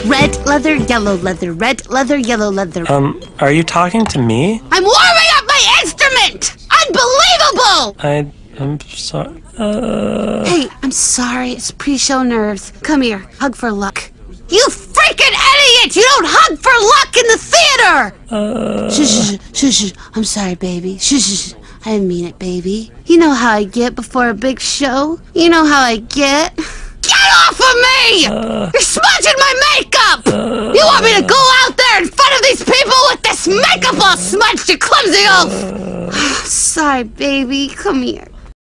Red leather, yellow leather, red leather, yellow leather. Are you talking to me? I'm warming up my instrument! Unbelievable! I'm sorry. Hey, I'm sorry. It's pre-show nerves. Come here. Hug for luck. You freaking idiot! You don't hug for luck in the theater! Shush. I'm sorry, baby. Shush. I didn't mean it, baby. You know how I get before a big show? You know how I get? Get off of me! You're smudging my makeup! You want me to go out there in front of these people with this makeup all smudged, you clumsy oaf! Sorry, baby. Come here.